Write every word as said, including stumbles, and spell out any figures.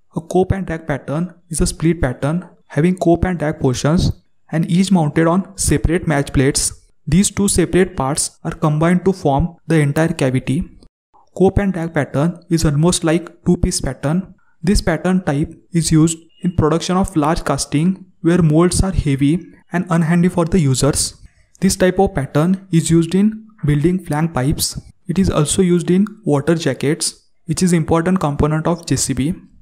A cope and drag pattern is a split pattern having cope and drag portions and each mounted on separate match plates. These two separate parts are combined to form the entire cavity. Cope and drag pattern is almost like two-piece pattern. This pattern type is used in production of large casting where molds are heavy and unhandy for the users. This type of pattern is used in building flank pipes. It is also used in water jackets, which is important component of J C B.